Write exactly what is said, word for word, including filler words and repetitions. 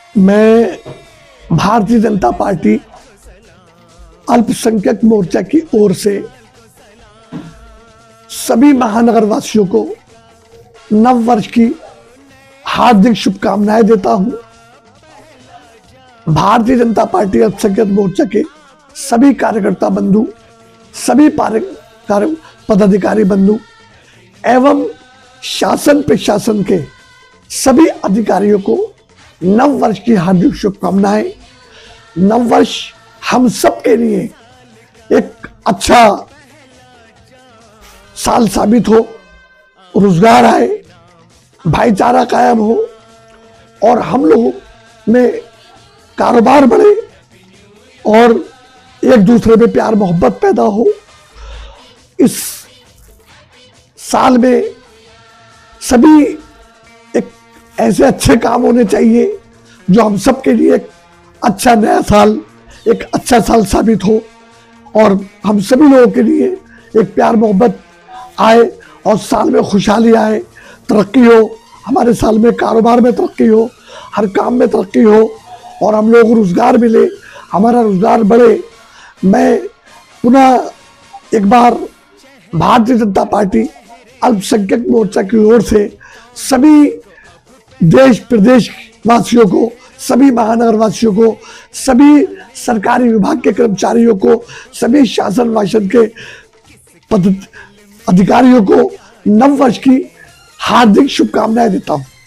मैं भारतीय जनता पार्टी अल्पसंख्यक मोर्चा की ओर से सभी महानगर वासियों को नव वर्ष की हार्दिक शुभकामनाएं देता हूं। भारतीय जनता पार्टी अल्पसंख्यक मोर्चा के सभी कार्यकर्ता बंधु, सभी कार्य पदाधिकारी बंधु एवं शासन प्रशासन के सभी अधिकारियों को नव वर्ष की हार्दिक शुभकामनाएं। नव वर्ष हम सब के लिए एक अच्छा साल साबित हो, रोजगार आए, भाईचारा कायम हो और हम लोगों में कारोबार बढ़े और एक दूसरे में प्यार मोहब्बत पैदा हो। इस साल में सभी एक ऐसे अच्छे काम होने चाहिए जो हम सब के लिए एक अच्छा नया साल, एक अच्छा साल साबित हो और हम सभी लोगों के लिए एक प्यार मोहब्बत आए और साल में खुशहाली आए, तरक्की हो, हमारे साल में कारोबार में तरक्की हो, हर काम में तरक्की हो और हम लोग रोजगार मिले, हमारा रोजगार बढ़े। मैं पुनः एक बार भारतीय जनता पार्टी अल्पसंख्यक मोर्चा की ओर से सभी देश प्रदेश वासियों को, सभी महानगर वासियों को, सभी सरकारी विभाग के कर्मचारियों को, सभी शासन वासन के पद अधिकारियों को नव वर्ष की हार्दिक शुभकामनाएं देता हूं।